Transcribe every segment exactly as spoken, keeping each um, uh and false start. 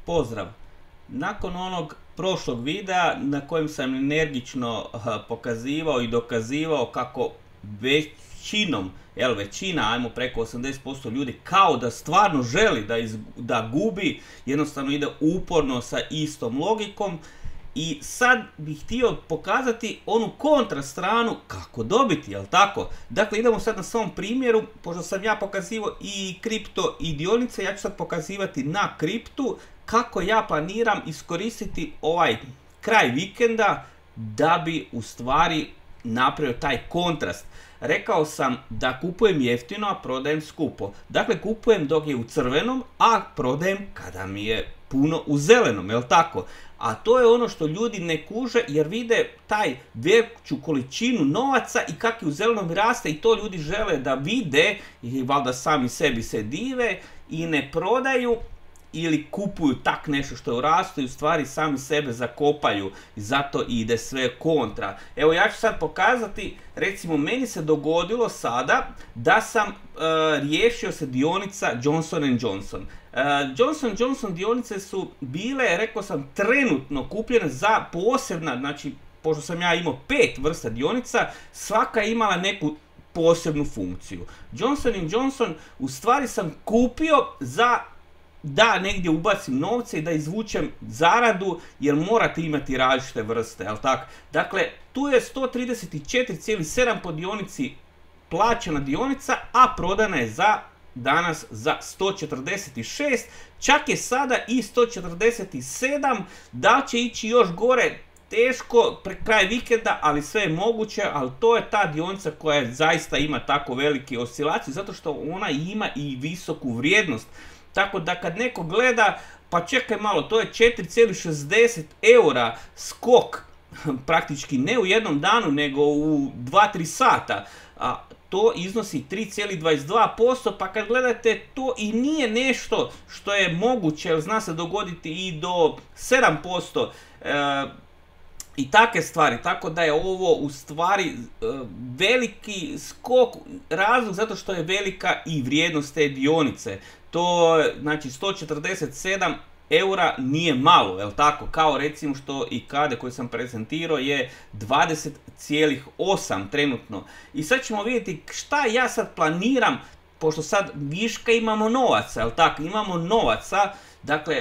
Pozdrav! Nakon onog prošlog videa na kojem sam energično pokazivao i dokazivao kako većinom, jel većina, ajmo preko osamdeset posto ljudi kao da stvarno želi da, iz, da gubi, jednostavno ide uporno sa istom logikom. I sad bih htio pokazati onu kontra stranu kako dobiti, jel tako? Dakle, idemo sad na svom primjeru, pošto sam ja pokazivao i kripto i dionice, ja ću sad pokazivati na kriptu kako ja planiram iskoristiti ovaj kraj vikenda da bi u stvari napravio taj kontrast. Rekao sam da kupujem jeftino, a prodajem skupo. Dakle, kupujem dok je u crvenom, a prodajem kada mi je puno u zelenom, jel tako? A to je ono što ljudi ne kuže jer vide taj veću količinu novaca i kako je u zelenom raste i to ljudi žele da vide i valjda sami sebi se dive i ne prodaju ili kupuju tak nešto što je u rastu i u stvari sami sebe zakopaju i zato ide sve kontra. Evo ja ću sad pokazati, recimo meni se dogodilo sada da sam uh, riješio se dionica Johnson and Johnson. Uh, Johnson and Johnson dionice su bile, rekao sam, trenutno kupljene za posebna, znači pošto sam ja imao pet vrsta dionica, svaka je imala neku posebnu funkciju. Johnson and Johnson u stvari sam kupio za da negdje ubacim novce i da izvučem zaradu jer morate imati različite vrste, jel tako? Dakle, tu je sto trideset četiri zarez sedam po dionici plaćena dionica, a prodana je za danas za sto četrdeset šest, čak je sada i sto četrdeset sedam, da li će ići još gore, teško, pre kraj vikenda, ali sve je moguće, ali to je ta dionica koja zaista ima tako velike oscilacije, zato što ona ima i visoku vrijednost. Tako da kad neko gleda, pa čekaj malo, to je četiri zarez šezdeset eura skok, praktički ne u jednom danu, nego u dva do tri sata, a to iznosi tri zarez dvadeset dva posto, pa kad gledate to i nije nešto što je moguće, jer zna se dogoditi i do sedam posto, e, i takve stvari, tako da je ovo u stvari veliki skok, razlog zato što je velika i vrijednost te dionice. To, znači, sto četrdeset sedam eura nije malo, jel tako? Kao recimo što i Kade koji sam prezentirao je dvadeset zarez osam trenutno. I sad ćemo vidjeti šta ja sad planiram, pošto sad viška imamo novaca, jel tako? Imamo novaca, dakle,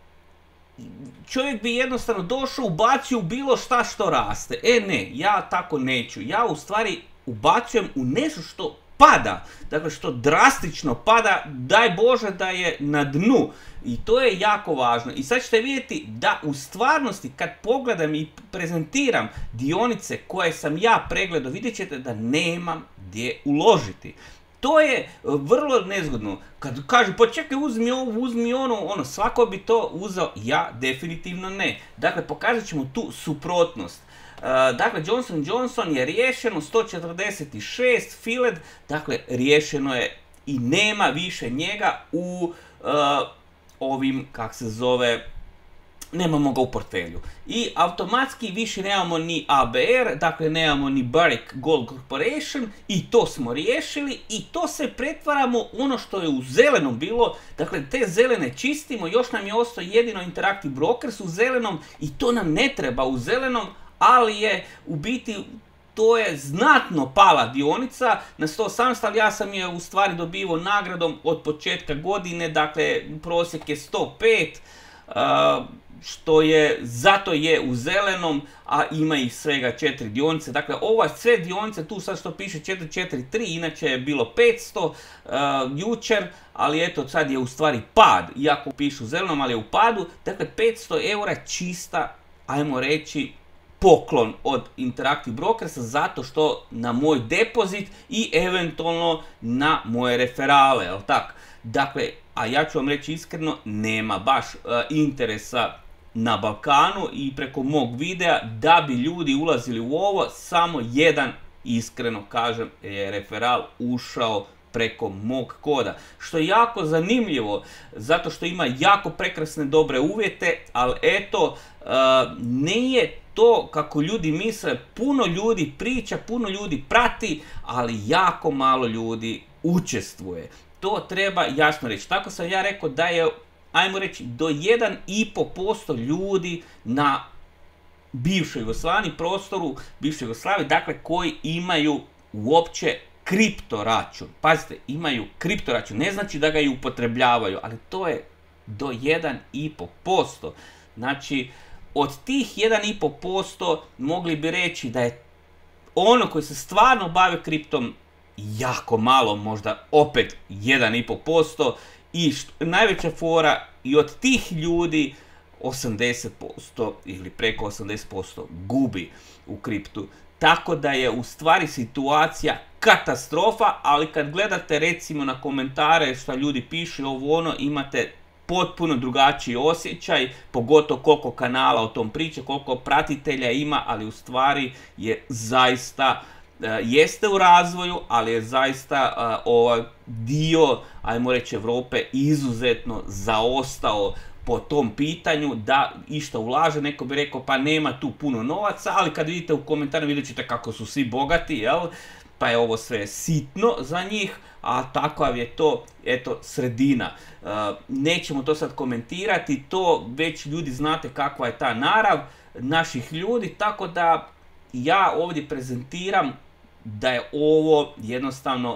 čovjek bi jednostavno došao, ubacio u bilo šta što raste. E ne, ja tako neću. Ja u stvari ubacujem u nešto što pada. Dakle, što drastično pada, daj Bože da je na dnu. I to je jako važno. I sad ćete vidjeti da u stvarnosti kad pogledam i prezentiram dionice koje sam ja pregledao, vidjet ćete da nemam gdje uložiti. To je vrlo nezgodno. Kad kažu, pa čekaj, uzmi ovo, uzmi ono, ono, svako bi to uzeo, ja definitivno ne. Dakle, pokazat ćemo tu suprotnost. Uh, dakle, Johnson and Johnson je riješeno, sto četrdeset šest, Philed, dakle, riješeno je i nema više njega u uh, ovim, kak se zove, nemamo ga u portfelju. I automatski više nemamo ni A B R, dakle nemamo ni Barrick Gold Corporation i to smo riješili i to se pretvaramo ono što je u zelenom bilo, dakle te zelene čistimo, još nam je ostao jedino Interactive Brokers u zelenom i to nam ne treba u zelenom, ali je u biti to je znatno pala dionica na sto osamnaest, ali ja sam je u stvari dobivao nagradom od početka godine, dakle prosjek je sto pet, uh, što je, zato je u zelenom, a ima ih svega četiri dionice. Dakle, ova sve dionice, tu sad što piše četiri četiri tri, inače je bilo petsto uh, jučer, ali eto sad je u stvari pad, iako pišu u zelenom, ali je u padu. Dakle, petsto eura čista, ajmo reći, poklon od Interactive Brokersa, zato što na moj depozit i eventualno na moje referale, jel tako? Dakle, a ja ću vam reći iskreno, nema baš uh, interesa na Balkanu i preko mog videa da bi ljudi ulazili u ovo, samo jedan, iskreno kažem, je referal ušao preko mog koda. Što je jako zanimljivo, zato što ima jako prekrasne dobre uvjete, ali eto, uh, nije to kako ljudi misle, puno ljudi priča, puno ljudi prati, ali jako malo ljudi učestvuje. To treba jasno reći. Tako sam ja rekao da je ajmo reći, do jedan i pol posto ljudi na bivšoj Jugoslaviji, prostoru bivšoj Jugoslaviji, dakle koji imaju uopće kripto račun. Pazite, imaju kripto račun, ne znači da ga i upotrebljavaju, ali to je do jedan i pol posto. Znači, od tih jedan i pol posto mogli bi reći da je ono koji se stvarno bave kriptom jako malo, možda opet jedan i pol posto, i što, najveća fora, i od tih ljudi osamdeset posto ili preko osamdeset posto gubi u kriptu. Tako da je u stvari situacija katastrofa, ali kad gledate recimo na komentare što ljudi pišu ovo ono, imate potpuno drugačiji osjećaj, pogotovo koliko kanala o tom priča, koliko pratitelja ima, ali u stvari je zaista, uh, jeste u razvoju, ali je zaista uh, ovaj dio, ajmo reći, Europe izuzetno zaostao po tom pitanju da išta ulaže. Neko bi rekao pa nema tu puno novaca, ali kad vidite u komentarima vidjet ćete kako su svi bogati, jel? Pa je ovo sve sitno za njih, a takav je to, eto, sredina. Uh, nećemo to sad komentirati, to već ljudi znate kakva je ta narav naših ljudi, tako da ja ovdje prezentiram da je ovo jednostavno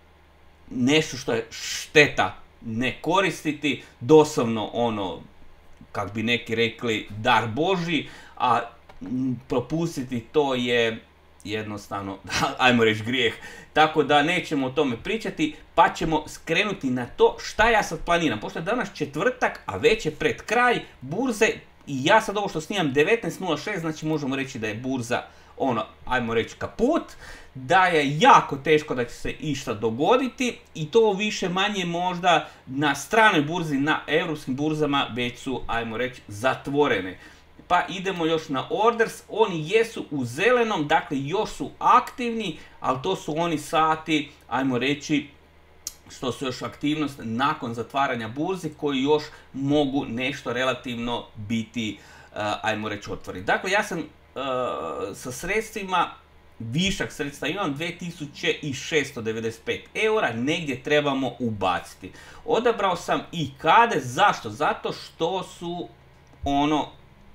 nešto što je šteta ne koristiti, doslovno ono, kak bi neki rekli, dar Božji, a propustiti to je jednostavno, ajmo reći, grijeh. Tako da nećemo o tome pričati, pa ćemo skrenuti na to šta ja sad planiram. Pošto je danas četvrtak, a već je pred kraj burze, i ja sad ovo što snimam devetnaest nula šest, znači možemo reći da je burza, ono, ajmo reći, kaput, da je jako teško da će se išta dogoditi, i to više manje možda na stranoj burzi, na europskim burzama već su, ajmo reći, zatvorene. Pa idemo još na orders, oni jesu u zelenom, dakle još su aktivni, ali to su oni sati, ajmo reći, što su još aktivnost nakon zatvaranja burzi, koji još mogu nešto relativno biti, uh, ajmo reći, otvoreni. Dakle, ja sam uh, sa sredstvima, višak sredstva imam dvije tisuće šesto devedeset pet eura, negdje trebamo ubaciti. Odabrao sam i kade, zašto? Zato što su ono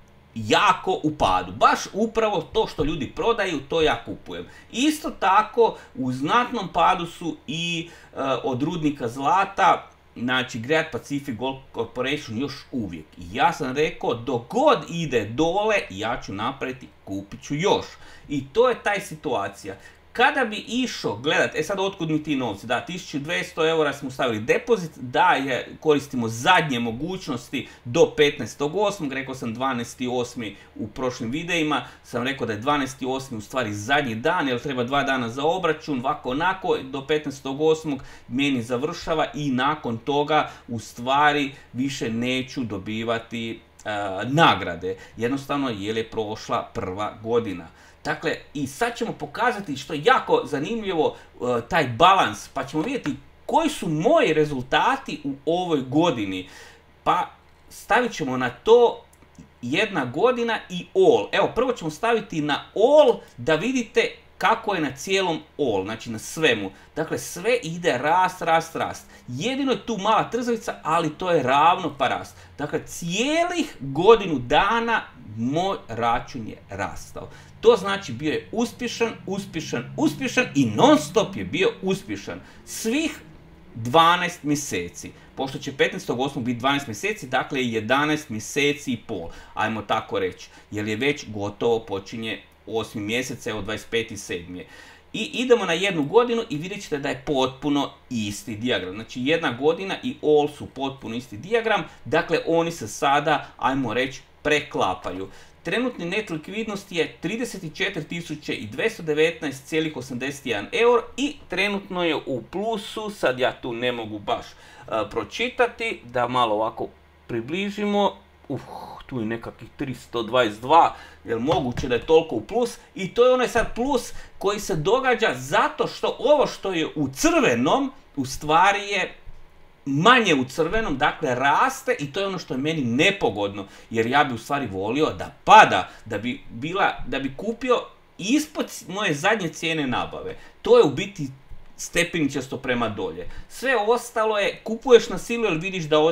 jako u padu. Baš upravo to što ljudi prodaju, to ja kupujem. Isto tako u znatnom padu su i uh, od rudnika zlata, znači Great Pacific Gold Corporation još uvijek. I ja sam rekao, dok god ide dole, ja ću napraviti, kupit ću još. I to je taj situacija. Kada bi išao gledat, e sad otkud mi ti novci, da, tisuću dvjesto eura smo stavili depozit, da je, koristimo zadnje mogućnosti do petnaestog osmog, rekao sam dvanaesti osmi u prošlim videima, sam rekao da je dvanaesti osmi u stvari zadnji dan, jer treba dva dana za obračun, ovako onako, do petnaestog osmog meni završava i nakon toga u stvari više neću dobivati uh, nagrade, jednostavno jer je prošla prva godina. Dakle, i sad ćemo pokazati, što je jako zanimljivo, taj balans, pa ćemo vidjeti koji su moji rezultati u ovoj godini. Pa stavit ćemo na to jedna godina i all. Evo, prvo ćemo staviti na all da vidite kako je na cijelom all, znači na svemu. Dakle, sve ide rast, rast, rast. Jedino je tu mala trzavica, ali to je ravno pa rast. Dakle, cijelih godinu dana moj račun je rastao. To znači bio je uspješan, uspješan, uspješan i non stop je bio uspješan. Svih dvanaest mjeseci. Pošto će petnaestog osmog biti dvanaest mjeseci, dakle jedanaest mjeseci i pol. Ajmo tako reći. Jer je već gotovo, počinje osmi mjesec, evo dvadeset peti sedmi I idemo na jednu godinu i vidjet ćete da je potpuno isti dijagram. Znači jedna godina i all su potpuno isti dijagram. Dakle, oni se sada, ajmo reći, preklapaju. Trenutni net likvidnost je trideset četiri tisuće dvjesto devetnaest zarez osamdeset jedan euro i trenutno je u plusu, sad ja tu ne mogu baš uh, pročitati, da malo ovako približimo, uh, tu je nekakvih tristo dvadeset dva, jer moguće da je toliko u plus, i to je onaj sad plus koji se događa zato što ovo što je u crvenom u stvari je manje u crvenom, dakle raste, i to je ono što je meni nepogodno, jer ja bi u stvari volio da pada, da bi, bila, da bi kupio ispod moje zadnje cijene nabave. To je u biti stepeničasto prema dolje. Sve ostalo je, kupuješ na silu jer vidiš da ode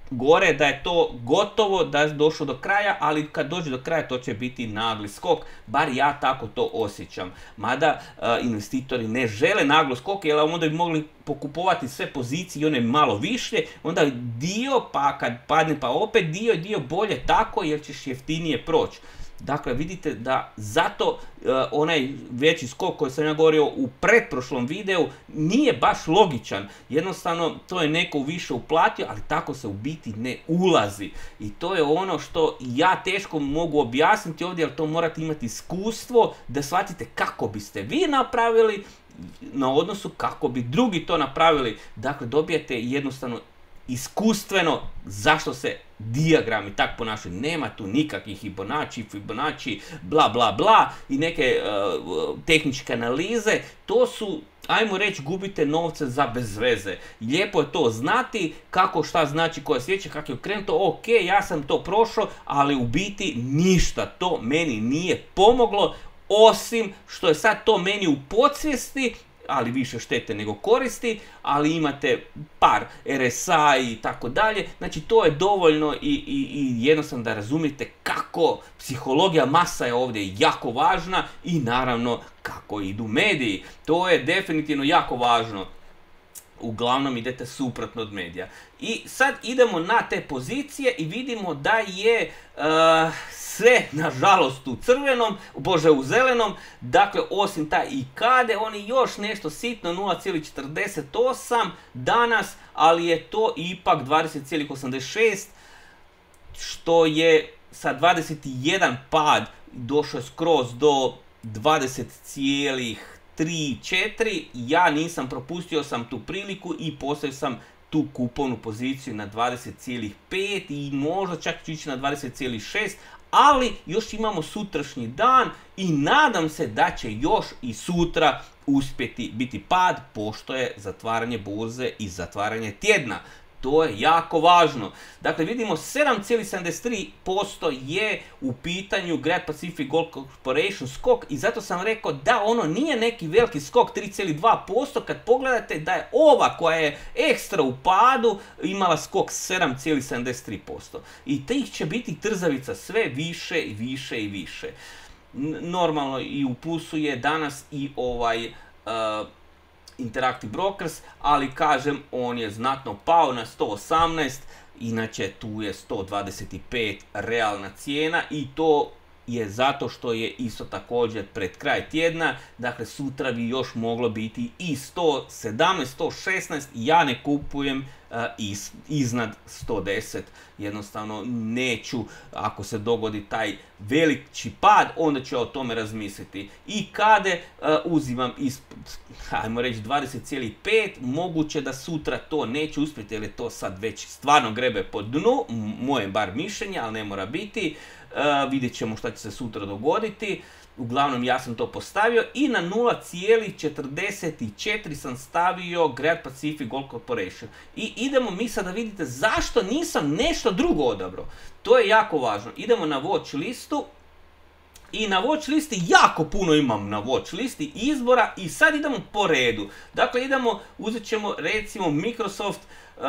gore da je to gotovo, da je došlo do kraja, ali kad dođe do kraja to će biti nagli skok, bar ja tako to osjećam. Mada uh, investitori ne žele naglo skok, jer onda bi mogli pokupovati sve pozicije i one malo više, onda dio pa kad padne pa opet dio, dio bolje tako jer ćeš jeftinije proći. Dakle, vidite da zato uh, onaj veći skok koji sam ja govorio u pretprošlom videu nije baš logičan. Jednostavno, to je neko više uplatio, ali tako se u biti ne ulazi. I to je ono što ja teško mogu objasniti ovdje, jer to morate imati iskustvo da shvatite kako biste vi napravili na odnosu kako bi drugi to napravili. Dakle, dobijete jednostavno iskustveno zašto se dijagrami tak ponašaju. Nema tu nikakvih Fibonacci, Fibonacci, bla bla bla i neke uh, tehničke analize. To su, ajmo reći, gubite novce za bezveze. Lijepo je to znati kako šta znači koja svijeća, kako je okrenuto, ok, ja sam to prošao, ali u biti ništa to meni nije pomoglo, osim što je sad to meni u podsvijesti, ali više štete nego koristi, ali imate par R S A i tako dalje, znači to je dovoljno i, i, i jednostavno da razumijete kako psihologija masa je ovdje jako važna i naravno kako idu mediji, to je definitivno jako važno. Uglavnom idete suprotno od medija. I sad idemo na te pozicije i vidimo da je uh, sve nažalost u crvenom, bože u zelenom, dakle osim taj I K A D E, on je još nešto sitno nula zarez četrdeset osam danas, ali je to ipak dvadeset zarez osamdeset šest, što je sa dvadeset jedan pad došao skroz do dvadeset zarez tri četiri, ja nisam, propustio sam tu priliku i postavio sam tu kupovnu poziciju na dvadeset zarez pet i možda čak ću ići na dvadeset zarez šest, ali još imamo sutrašnji dan i nadam se da će još i sutra uspjeti biti pad, pošto je zatvaranje burze i zatvaranje tjedna. To je jako važno. Dakle, vidimo sedam zarez sedamdeset tri posto je u pitanju Great Pacific Gold Corporation skok i zato sam rekao da ono nije neki veliki skok tri zarez dva posto kad pogledate da je ova koja je ekstra u padu imala skok sedam zarez sedamdeset tri posto. I tih će biti trzavica sve više i više i više. Normalno i u plusu je danas i ovaj... Uh, Interactive Brokers, ali kažem on je znatno pao na sto osamnaest, inače tu je sto dvadeset pet realna cijena i to je zato što je isto također pred kraj tjedna, dakle sutra bi još moglo biti i sto sedamnaest, sto šesnaest, ja ne kupujem uh, iz, iznad sto deset, jednostavno neću, ako se dogodi taj veliki pad, onda ću o tome razmisliti. I kada uh, uzimam iz, ajmo reći, dvadeset zarez pet, moguće da sutra to neće uspjeti, jer je to sad već stvarno grebe po dnu, moje bar mišljenje, ali ne mora biti. Uh, vidjet ćemo šta će se sutra dogoditi. Uglavnom ja sam to postavio i na nula zarez četrdeset četiri sam stavio Great Pacific Gold Corporation. I idemo mi sada, vidite zašto nisam nešto drugo odabrao. To je jako važno. Idemo na watch listu. I na watch listi jako puno imam na watch listi izbora i sad idemo po redu. Dakle idemo, uzet ćemo recimo Microsoft, uh,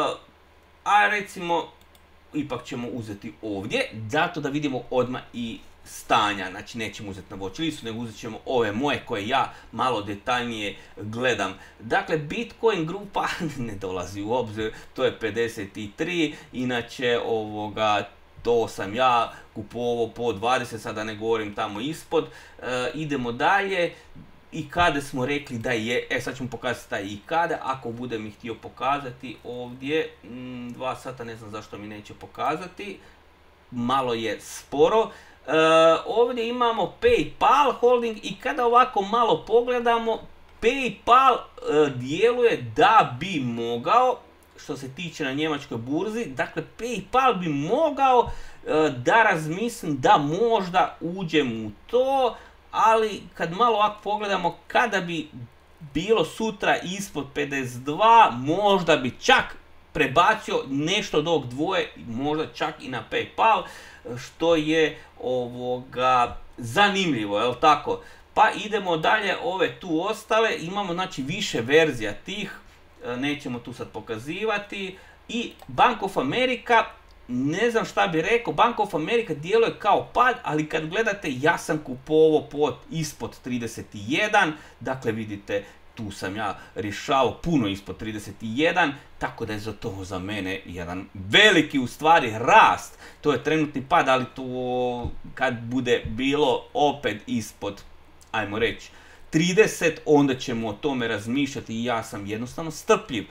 a recimo ipak ćemo uzeti ovdje, zato da vidimo odmah i stanja, znači nećemo uzeti na watch listu, nego uzet ćemo ove moje koje ja malo detaljnije gledam. Dakle, Bitcoin grupa ne dolazi u obzir, to je pedeset tri, inače ovoga, to sam ja kupovao po dvadeset, sada ne govorim tamo ispod. E, idemo dalje. I kada smo rekli da je, e sad ćemo pokazati taj i kada, ako budem ih htio pokazati ovdje, m, dva sata, ne znam zašto mi neće pokazati, malo je sporo. E, ovdje imamo PayPal Holding i kada ovako malo pogledamo, PayPal e, djeluje da bi mogao, što se tiče na njemačkoj burzi, dakle PayPal bi mogao e, da razmislim da možda uđem u to, ali kad malo ovako pogledamo, kada bi bilo sutra ispod pedeset dva, možda bi čak prebacio nešto od ovog dvoje, možda čak i na PayPal, što je ovoga zanimljivo, jel tako? Pa idemo dalje, ove tu ostale, imamo znači više verzija tih, nećemo tu sad pokazivati, I Bank of America, ne znam šta bi rekao, Bank of America djeluje kao pad, ali kad gledate, ja sam kupovao pod, ispod trideset jedan, dakle vidite, tu sam ja rješao puno ispod trideset jedan, tako da je za to za mene jedan veliki u stvari rast. To je trenutni pad, ali to kad bude bilo opet ispod, ajmo reći, trideset, onda ćemo o tome razmišljati i ja sam jednostavno strpljiv.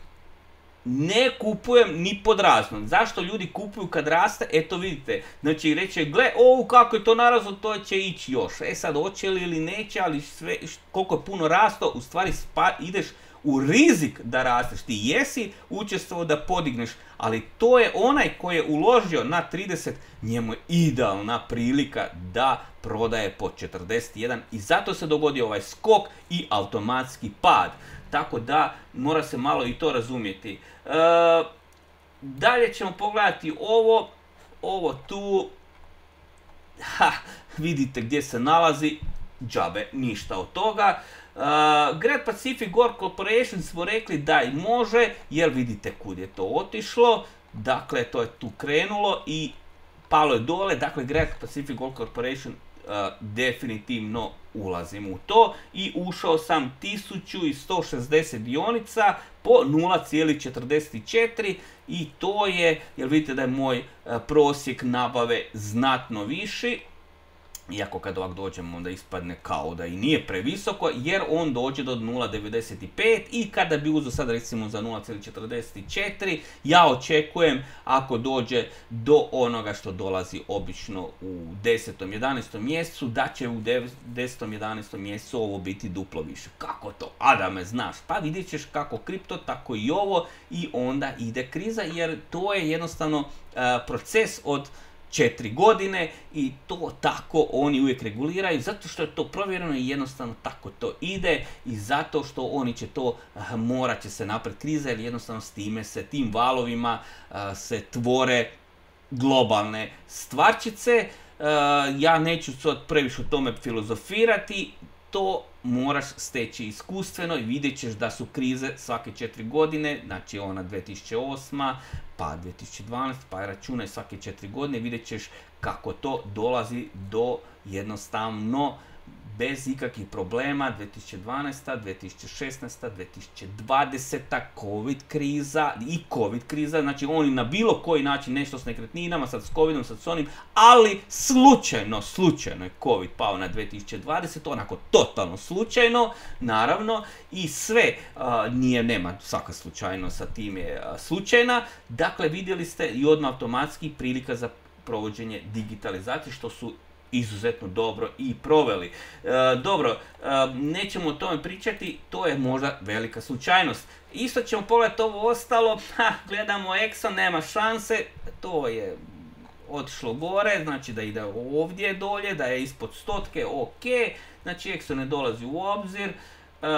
Ne kupujem ni pod raznom. Zašto ljudi kupuju kad raste? Eto vidite, znači reće, gle, o, kako je to narazno, to će ići još. E sad, hoće li ili neće, ali sve, koliko je puno rasto, u stvari spa, ideš u rizik da rasteš. Ti jesi učestvovao da podigneš, ali to je onaj koji je uložio na trideset, njemu je idealna prilika da prodaje po četrdeset jedan i zato se dogodio ovaj skok i automatski pad. Tako da mora se malo i to razumjeti. E, dalje ćemo pogledati ovo, ovo tu, ha, vidite gdje se nalazi, džabe, ništa od toga. Uh, Great Pacific Gold Corporation smo rekli da i može, jer vidite kud je to otišlo, dakle to je tu krenulo i palo je dole, dakle Great Pacific Gold Corporation uh, definitivno ulazim u to i ušao sam tisuću sto šezdeset dionica po nula zarez četrdeset četiri i to je, jer vidite da je moj uh, prosjek nabave znatno viši. Iako kad ovak dođemo onda ispadne kao da i nije previsoko, jer on dođe do nula zarez devedeset pet i kada bi uzeo sad recimo za nula zarez četrdeset četiri, ja očekujem ako dođe do onoga što dolazi obično u desetom jedanaestom mjesecu, da će u desetom jedanaestom mjesecu ovo biti duplo više. Kako to? Adame, znaš, pa vidjet ćeš kako kripto, tako i ovo i onda ide kriza, jer to je jednostavno uh, proces od četiri godine i to tako oni uvijek reguliraju zato što je to provjereno i jednostavno tako to ide i zato što oni će to, morat će se napraviti kriza jer jednostavno s time se, tim valovima se tvore globalne stvarčice. Ja neću sad previše o tome filozofirati, to moraš steći iskustveno i vidjet ćeš da su krize svake četiri godine, znači ona dvije tisuće osma, pa dvije tisuće dvanaesta, pa računaj svake četiri godine, vidjet ćeš kako to dolazi do jednostavno bez ikakvih problema. Dvije tisuće dvanaesta, dvije tisuće šesnaesta, dvije tisuće dvadeseta, covid kriza i covid kriza, znači oni na bilo koji način nešto s nekretninama, sad s covidom, sad s onim, ali slučajno, slučajno je covid pao na dvije tisuće dvadesetu, onako totalno slučajno, naravno, i sve, uh, nije, nema svaka slučajnost sa tim je uh, slučajna, dakle vidjeli ste i odmah automatski prilika za provođenje digitalizacije, što su izuzetno dobro i proveli. E, dobro, e, nećemo o tome pričati, to je možda velika slučajnost. Isto ćemo pogledati ovo ostalo, ha, gledamo Exxon, nema šanse, to je otišlo gore, znači da ide ovdje dolje, da je ispod stotke, ok, znači Exxon ne dolazi u obzir. E,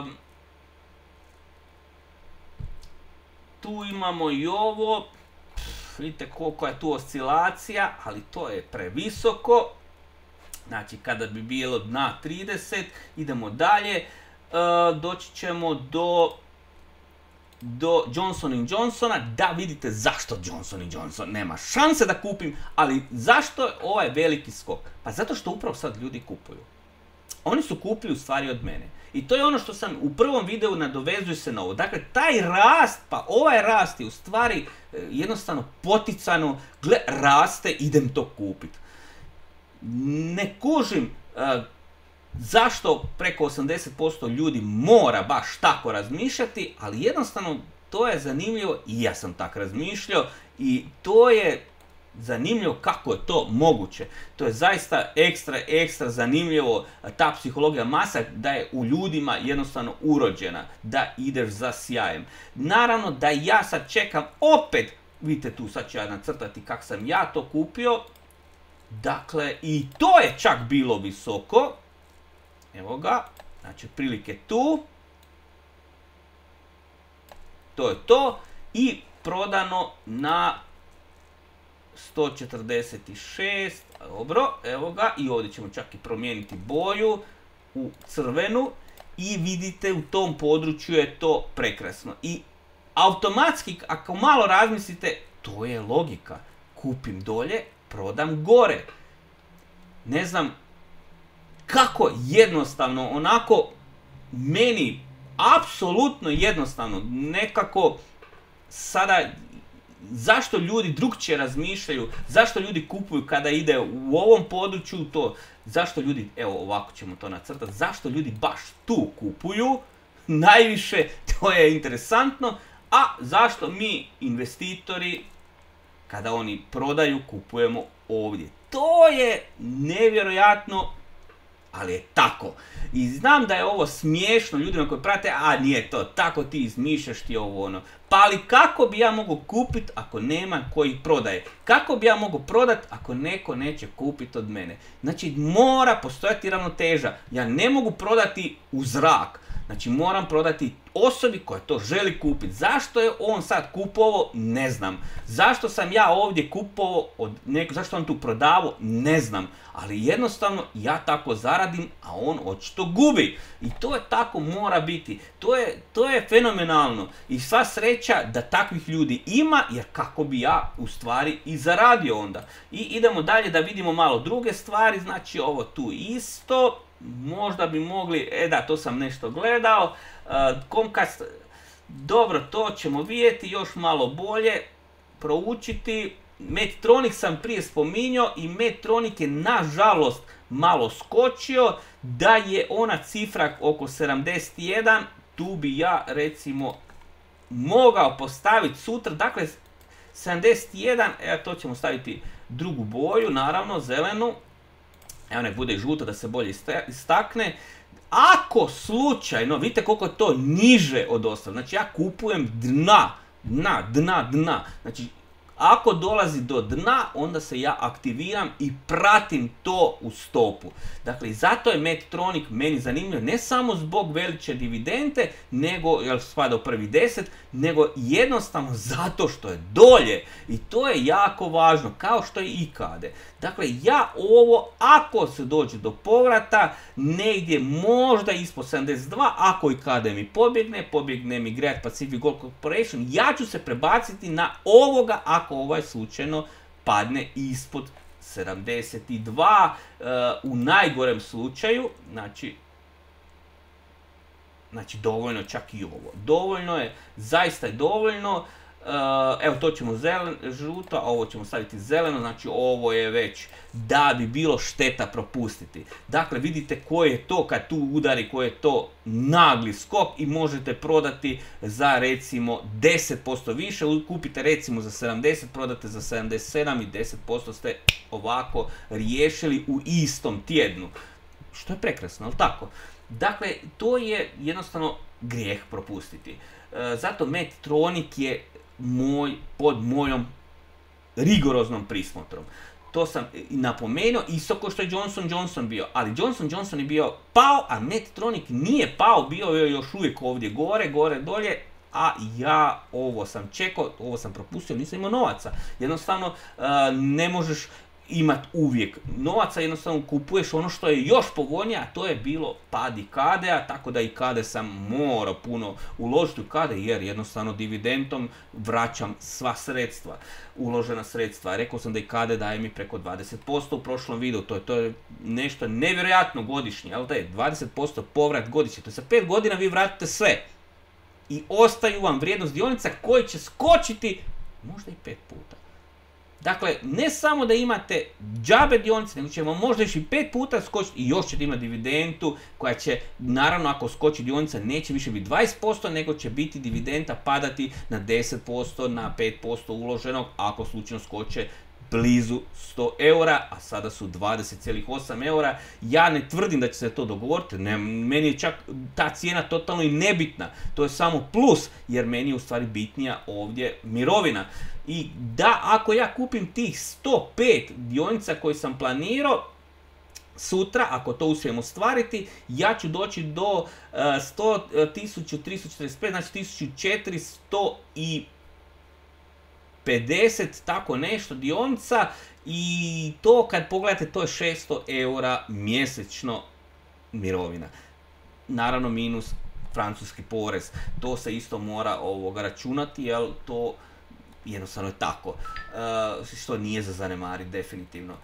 tu imamo i ovo, vidite koliko je tu oscilacija, ali to je previsoko. Znači kada bi bilo na trideset, idemo dalje, e, doći ćemo do, do Johnson and Johnsona, da vidite zašto Johnson and Johnson nema šanse da kupim, ali zašto je ovaj veliki skok? Pa zato što upravo sad ljudi kupuju. Oni su kupili u stvari od mene. I to je ono što sam u prvom videu nadovezuju se na ovo. Dakle, taj rast, pa ovaj rast je u stvari jednostavno poticano, gle, raste, idem to kupiti. Ne kužim uh, zašto preko osamdeset posto ljudi mora baš tako razmišljati, ali jednostavno to je zanimljivo i ja sam tako razmišljao i to je zanimljivo kako je to moguće. To je zaista ekstra, ekstra zanimljivo, ta psihologija masa da je u ljudima jednostavno urođena, da ideš za sjajem. Naravno da ja sad čekam opet, vidite tu sad ću ja nacrtati kako sam ja to kupio, dakle i to je čak bilo visoko, evo ga, znači prilike tu, to je to i prodano na sto četrdeset šest, dobro, evo ga, i ovdje ćemo čak i promijeniti boju u crvenu i vidite u tom području je to prekrasno. I automatski, ako malo razmislite, to je logika. Kupim dolje, prodam gore. Ne znam kako jednostavno, onako meni apsolutno jednostavno, nekako sada zašto ljudi drugčije razmišljaju, zašto ljudi kupuju kada ide u ovom području to, zašto ljudi, evo ovako ćemo to nacrtati, zašto ljudi baš tu kupuju, najviše, to je interesantno, a zašto mi investitori, kada oni prodaju, kupujemo ovdje. To je nevjerojatno, ali je tako. I znam da je ovo smiješno ljudima koji prate, a nije to, tako ti izmišljaš ti ovo ono. Pa ali kako bi ja mogu kupiti ako nema koji prodaje? Kako bi ja mogu prodati ako neko neće kupiti od mene? Znači mora postojati ravnoteža. Ja ne mogu prodati u zrak. Znači moram prodati osobi koja to želi kupiti. Zašto je on sad kupovao? Ne znam. Zašto sam ja ovdje kupovao od neko, zašto on tu prodavao? Ne znam. Ali jednostavno ja tako zaradim, a on očito gubi. I to je tako mora biti. To je, to je fenomenalno. I sva sreća da takvih ljudi ima, jer kako bi ja u stvari i zaradio onda. I idemo dalje da vidimo malo druge stvari. Znači ovo tu isto. Možda bi mogli, e da, to sam nešto gledao, uh, Comcast, dobro, to ćemo vidjeti još malo bolje, proučiti. Medtronic sam prije spominjao i Medtronic je nažalost malo skočio, da je ona cifra oko sedamdeset jedan, tu bi ja recimo mogao postaviti sutra, dakle sedamdeset jedan, evo to ćemo staviti drugu boju, naravno zelenu. Evo nek bude žuto da se bolje istakne. Ako slučajno, vidite koliko je to niže od ostalih, znači ja kupujem dna, dna, dna, dna. Znači ako dolazi do dna, onda se ja aktiviram i pratim to u stopu. Dakle, i zato je Medtronic meni zanimljiv, ne samo zbog veliče dividende, nego, jer spada u prvi deset, nego jednostavno zato što je dolje. I to je jako važno, kao što je i Kade. Dakle, ja ovo, ako se dođe do povrata, negdje možda ispod sedamdeset dva, ako i Kade mi pobjegne, pobjegne mi Great Pacific Gold Corporation, ja ću se prebaciti na ovoga ako ovaj slučajno padne ispod sedamdeset dva, uh, u najgorem slučaju, znači, znači dovoljno čak i ovo. Dovoljno je, zaista je dovoljno. Uh, evo to ćemo zelen, žuto, a ovo ćemo staviti zeleno, znači ovo je već da bi bilo šteta propustiti. Dakle, vidite koji je to kad tu udari, koji je to nagli skok i možete prodati za recimo deset posto više, kupite recimo za sedamdeset, prodate za sedamdeset sedam i deset posto ste ovako riješili u istom tjednu. Što je prekrasno, ali tako? Dakle, to je jednostavno grijeh propustiti. Uh, zato Medtronic je moj, pod mojom rigoroznom prismotrom. To sam i napomenuo, isto kao što je Johnson Johnson bio, ali Johnson Johnson je bio pao, a Medtronic nije pao, bio je još uvijek ovdje gore, gore, dolje, a ja ovo sam čekao, ovo sam propustio, nisam imao novaca. Jednostavno uh, ne možeš imati uvijek novaca, jednostavno kupuješ ono što je još povoljnije, a to je bilo pad i Kade-a, tako da i Kade sam morao puno uložiti u Kade, jer jednostavno dividendom vraćam sva sredstva, uložena sredstva. Rekao sam da i Kade daje mi preko dvadeset posto u prošlom videu, to je, to je nešto nevjerojatno godišnje, jel da je dvadeset posto povrat godišnje, to je za pet godina vi vratite sve i ostaju vam vrijednost dionica koji će skočiti možda i pet puta. Dakle, ne samo da imate džabe dionice, nego će vam možda još i pet puta skočiti i još ćete imati dividendu koja će, naravno ako skoči dionica, neće više biti dvadeset posto, nego će biti dividenda padati na deset posto, na pet posto uloženog, ako slučajno skoče blizu sto eura, a sada su dvadeset zarez osam eura. Ja ne tvrdim da će se to dogovoriti, ne, meni je čak ta cijena totalno i nebitna, to je samo plus, jer meni je u stvari bitnija ovdje mirovina. I da, ako ja kupim tih sto pet dionica koje sam planirao, sutra, ako to uspijem ostvariti, ja ću doći do uh, sto tisuća tristo četrdeset pet, znači tisuću četiristo pedeset, tako nešto dionica, i to kad pogledate, to je šesto eura mjesečno mirovina. Naravno minus francuski porez, to se isto mora ovoga računati, jer to jednostavno je tako, uh, što nije za zanemariti definitivno.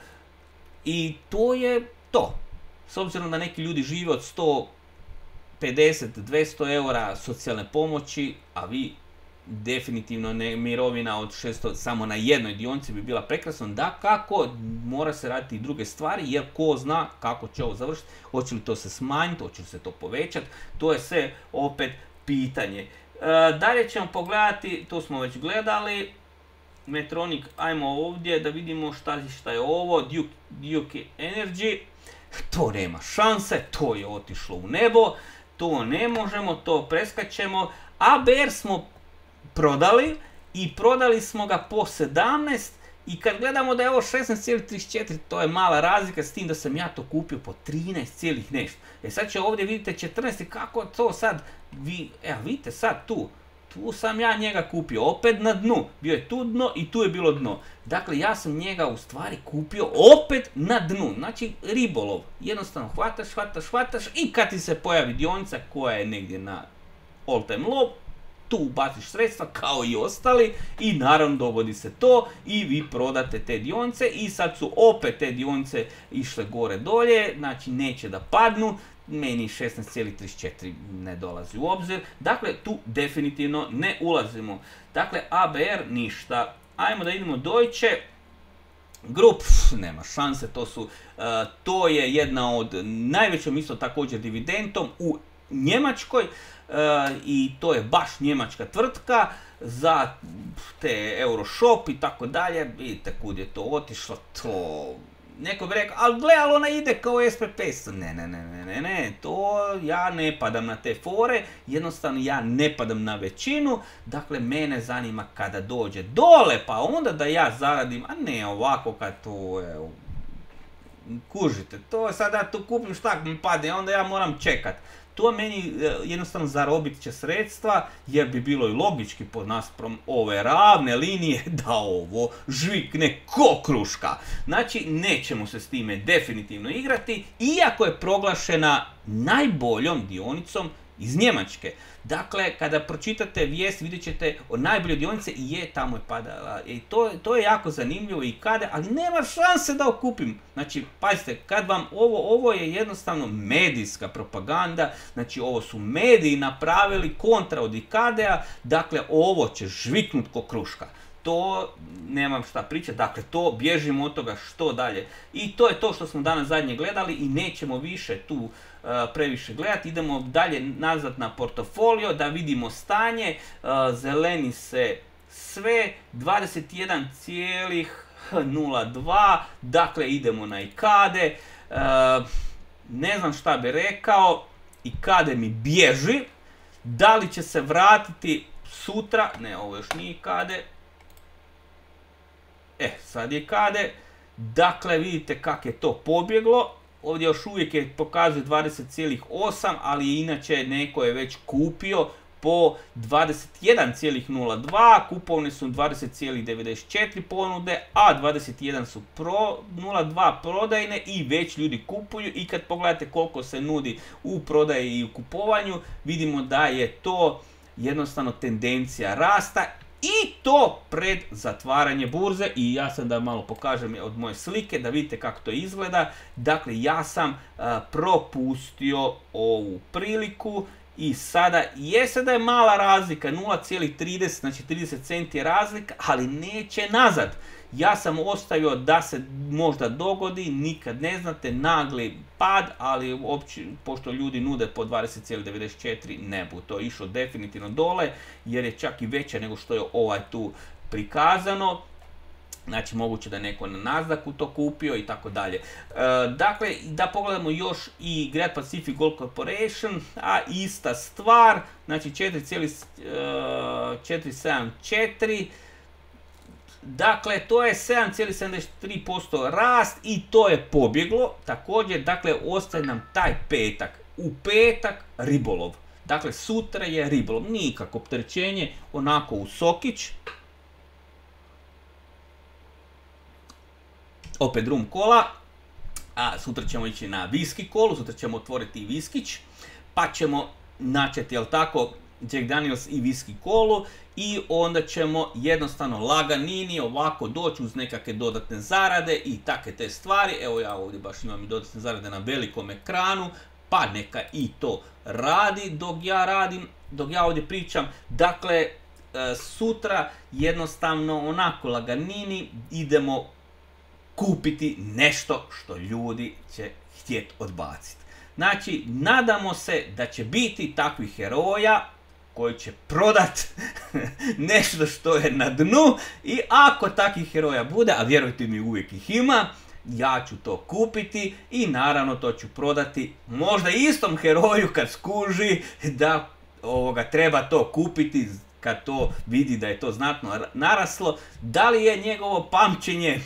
I to je to. S obzirom da neki ljudi žive od sto pedeset do dvjesto eura socijalne pomoći, a vi definitivno ne, mirovina od šesto samo na jednoj dionici bi bila prekrasno, da kako mora se raditi i druge stvari, jer ko zna kako će ovo završiti, hoće li to se smanjiti, hoće li se to povećati, to je sve opet pitanje. E, dalje ćemo pogledati, to smo već gledali, Medtronic, ajmo ovdje da vidimo šta, šta je ovo, Duke, Duke Energy, to nema šanse, to je otišlo u nebo, to ne možemo, to preskačemo. A B R smo prodali i prodali smo ga po sedamnaest i kad gledamo da je ovo šesnaest zarez trideset četiri, to je mala razlika, s tim da sam ja to kupio po trinaest cijelih nešto. E sad će ovdje vidite četrnaest, kako to sad, vi, evo vidite sad tu, tu sam ja njega kupio, opet na dnu, bio je tu dno i tu je bilo dno. Dakle, ja sam njega u stvari kupio opet na dnu, znači ribolov. Jednostavno hvataš, hvataš, hvataš i kad ti se pojavi dionica koja je negdje na all time low, tu ubaciš sredstva kao i ostali i naravno dogodi se to i vi prodate te dionice i sad su opet te dionice išle gore dolje, znači neće da padnu. Meni šesnaest zarez trideset četiri ne dolazi u obzir, dakle tu definitivno ne ulazimo. Dakle A B R ništa. Ajmo da idemo Deutsche Group, nema šanse, to su, uh, to je jedna od najvećom isto također dividendom u Njemačkoj uh, i to je baš njemačka tvrtka za te Euroshop i tako dalje. Vidite kud je to otišlo, to... Neko bi rekao, ali gle, ali ona ide kao S P P. Ne, ne, ne, ne, ne, ne, to ja ne padam na te fore, jednostavno ja ne padam na većinu, dakle mene zanima kada dođe dole, pa onda da ja zaradim, a ne ovako kad to, evo, kužite, to sad ja tu kupim šta mi padne, onda ja moram čekat. To meni jednostavno zarobit će sredstva, jer bi bilo i logički pod naspram ove ravne linije da ovo žvikne ko kruška. Znači, nećemo se s time definitivno igrati, iako je proglašena najboljom dionicom iz Njemačke. Dakle, kada pročitate vijest, vidjet ćete o najboljoj dionice i je tamo je padala. I to, to je jako zanimljivo i kada, ali nema šanse da okupim. Znači, pazite, kad vam ovo, ovo je jednostavno medijska propaganda, znači ovo su mediji napravili kontra od I K A D-a, dakle ovo će žviknut ko kruška. To nemam šta pričati, dakle to bježimo od toga što dalje. I to je to što smo danas zadnje gledali i nećemo više tu uh, previše gledati. Idemo dalje nazad na portofolio da vidimo stanje. Uh, zeleni se sve, dvadeset jedan zarez nula dva, dakle idemo na I K A D E. Uh, ne znam šta bi rekao, I K A D E mi bježi. Da li će se vratiti sutra, ne ovo još nije I K A D E. E, sad je I K A D E, dakle vidite kako je to pobjeglo, ovdje još uvijek je pokazuje dvadeset zarez osam, ali inače neko je već kupio po dvadeset jedan zarez nula dva, kupovne su dvadeset zarez devedeset četiri ponude, a dvadeset jedan su pro, nula dva prodajne i već ljudi kupuju i kad pogledate koliko se nudi u prodaji i u kupovanju, vidimo da je to jednostavno tendencija rasta. I to pred zatvaranje burze i ja sam da malo pokažem od moje slike da vidite kako to izgleda. Dakle, ja sam uh, propustio ovu priliku i sada jeste da je mala razlika, nula zarez trideset, znači trideset centi je razlika, ali neće nazad. Ja sam ostavio da se možda dogodi, nikad ne znate, nagli pad, ali opći, pošto ljudi nude po dvadeset zarez devedeset četiri, ne bu to išlo definitivno dole, jer je čak i veće nego što je ovaj tu prikazano. Znači, moguće da je neko na Nasdaqu to kupio i tako dalje. Dakle, da pogledamo još i Great Pacific Gold Corporation, a ista stvar, znači četiri zarez četiristo sedamdeset četiri. Dakle, to je sedam zarez sedamdeset tri posto rast i to je pobjeglo. Također, dakle, ostaje nam taj petak. U petak ribolov. Dakle, sutra je ribolov. Nikako opterećenje, onako u sokić. Opet rum kola. A sutra ćemo ići na viski kolu. Sutra ćemo otvoriti viskić. Pa ćemo načeti, jel tako, Jack Daniels i whisky kolu i onda ćemo jednostavno laganini ovako doći uz nekakve dodatne zarade i takve te stvari. Evo ja ovdje baš imam i dodatne zarade na velikom ekranu, pa neka i to radi dok ja radim, dok ja ovdje pričam. Dakle, sutra jednostavno onako laganini idemo kupiti nešto što ljudi će htjeti odbaciti. Znači, nadamo se da će biti takvih heroja koji će prodat nešto što je na dnu i ako takvih heroja bude, a vjerujte mi uvijek ih ima, ja ću to kupiti i naravno to ću prodati možda istom heroju kad skuži da ovoga, treba to kupiti, kad to vidi da je to znatno naraslo. Da li je njegovo pamćenje,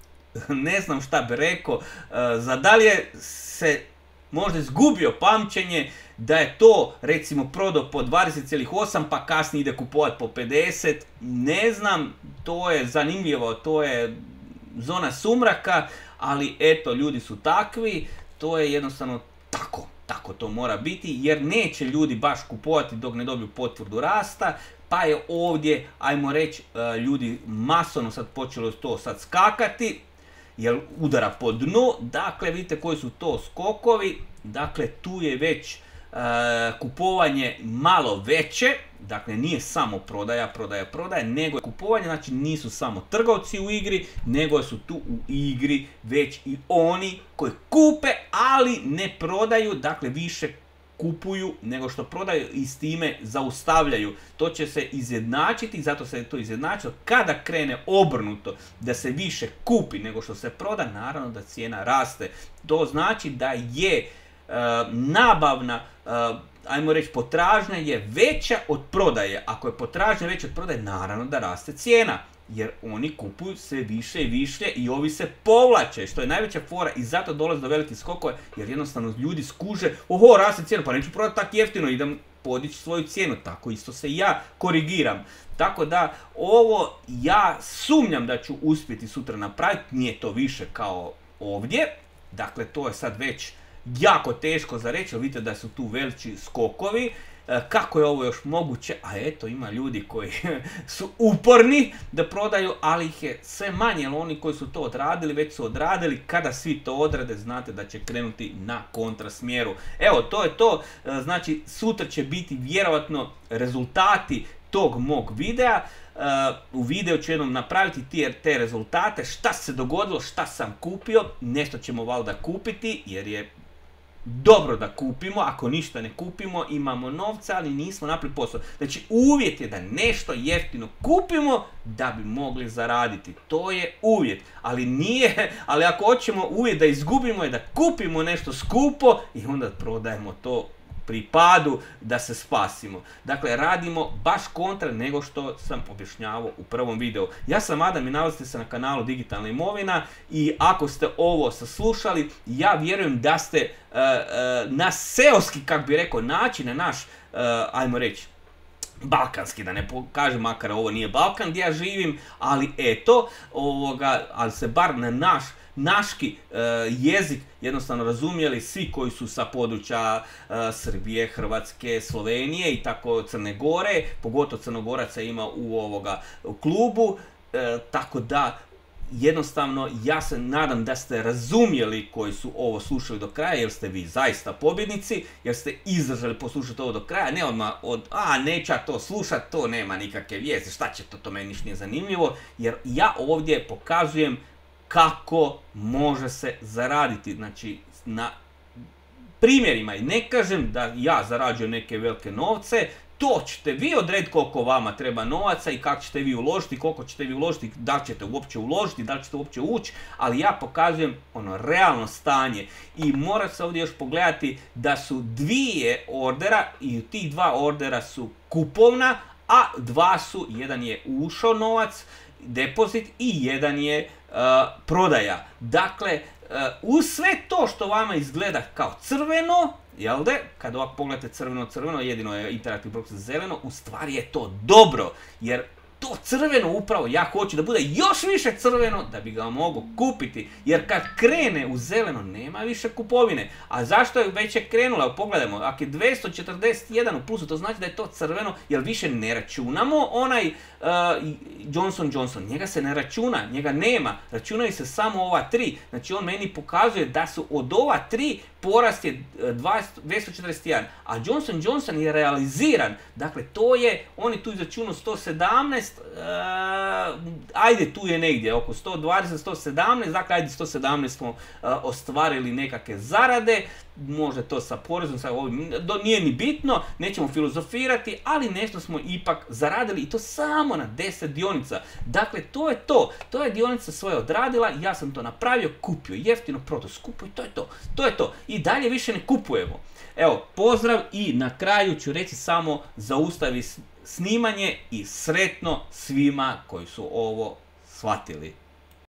ne znam šta bi rekao, za da li je se možda izgubio pamćenje da je to recimo prodao po dvadeset zarez osam pa kasnije ide kupovati po pedeset, ne znam, to je zanimljivo, to je zona sumraka, ali eto, ljudi su takvi, to je jednostavno tako, tako to mora biti, jer neće ljudi baš kupovati dok ne dobiju potvrdu rasta, pa je ovdje, ajmo reći, ljudi masovno sad počelo to sad skakati, jer udara po dnu. Dakle, vidite koji su to skokovi, dakle tu je već e, kupovanje malo veće, dakle nije samo prodaja, prodaja, prodaja, nego je kupovanje, znači nisu samo trgovci u igri, nego su tu u igri već i oni koji kupe, ali ne prodaju, dakle više kupuju nego što prodaju i s time zaustavljaju. To će se izjednačiti, zato se je to izjednačilo. Kada krene obrnuto da se više kupi nego što se proda, naravno da cijena raste. To znači da je e, nabavna, e, ajmo reći potražnja je veća od prodaje. Ako je potražnja veća od prodaje, naravno da raste cijena. Jer oni kupuju sve više i više i ovi se povlače, što je najveća fora i zato dolazi do velikih skokova, jer jednostavno ljudi skuže, oho, raste cijena, pa neću prodati tako jeftino, idem podići svoju cijenu, tako isto se i ja korigiram. Tako da ovo ja sumnjam da ću uspjeti sutra napraviti, nije to više kao ovdje, dakle to je sad već jako teško za reći, vidite da su tu veliki skokovi. Kako je ovo još moguće? A eto, ima ljudi koji su uporni da prodaju, ali ih je sve manje, jer oni koji su to odradili, već su odradili. Kada svi to odrade, znate da će krenuti na kontrasmjeru. Evo, to je to. Znači, sutra će biti vjerojatno rezultati tog mog videa. U videu ću jednom napraviti te rezultate, šta se dogodilo, šta sam kupio. Nešto ćemo valjda kupiti, jer je dobro da kupimo, ako ništa ne kupimo, imamo novca, ali nismo napravili posao. Znači, uvjet je da nešto jeftino kupimo da bi mogli zaraditi. To je uvjet. Ali nije, ali ako hoćemo uvjet da izgubimo je da kupimo nešto skupo i onda prodajemo to pri padu da se spasimo. Dakle, radimo baš kontra nego što sam objašnjavao u prvom videu. Ja sam Adam i nalazite se na kanalu Digitalna imovina i ako ste ovo saslušali, ja vjerujem da ste uh, uh, na seoski, kako bi rekao, način, na naš, uh, ajmo reći, balkanski, da ne kažem, makar ovo nije Balkan gdje ja živim, ali eto, ovoga, ali se bar na naš naški e, jezik jednostavno razumjeli svi koji su sa područja e, Srbije, Hrvatske, Slovenije i tako Crne Gore, pogotovo Crnogoraca ima u ovoga u klubu, e, tako da jednostavno ja se nadam da ste razumjeli koji su ovo slušali do kraja, jer ste vi zaista pobjednici, jer ste izdržali poslušati ovo do kraja, ne odmah od, a neću ja to slušati, to nema nikakve vijesti, šta će to, to meni ništa nije zanimljivo, jer ja ovdje pokazujem kako može se zaraditi, znači na primjerima, i ne kažem da ja zarađujem neke velike novce, to ćete vi odrediti koliko vama treba novaca i kako ćete vi uložiti, koliko ćete vi uložiti, da li ćete uopće uložiti, da li ćete uopće ući, ali ja pokazujem ono realno stanje i mora se ovdje još pogledati da su dvije ordera i tih dva ordera su kupovna, a dva su, jedan je ušao novac, depozit i jedan je uh, prodaja. Dakle, uh, uz sve to što vama izgleda kao crveno, jel de, kad ovako pogledate crveno, crveno, jedino je interaktivni proces zeleno, u stvari je to dobro, jer to crveno upravo ja hoću da bude još više crveno da bi ga mogu kupiti. Jer kad krene u zeleno nema više kupovine. A zašto je već je krenula? Evo pogledajmo, ako je dvjesto četrdeset jedan u plusu, to znači da je to crveno, jer više ne računamo onaj uh, Johnson Johnson. Njega se ne računa, njega nema. Računaju se samo ova tri. Znači on meni pokazuje da su od ova tri porast je dvjesto četrdeset jedan, a Johnson Johnson je realiziran, dakle to je, on je tu izračunao sto sedamnaest, uh, ajde tu je negdje oko sto dvadeset, sto sedamnaest, dakle ajde sto sedamnaest smo uh, ostvarili nekakve zarade, možda to sa porezom, sa ovim, do, nije ni bitno, nećemo filozofirati, ali nešto smo ipak zaradili i to samo na deset dionica. Dakle, to je to, to je dionica svoje odradila, ja sam to napravio, kupio jeftino, prodao skupo i to je to, to je to. I dalje više ne kupujemo. Evo, pozdrav i na kraju ću reći samo zaustavi snimanje i sretno svima koji su ovo shvatili.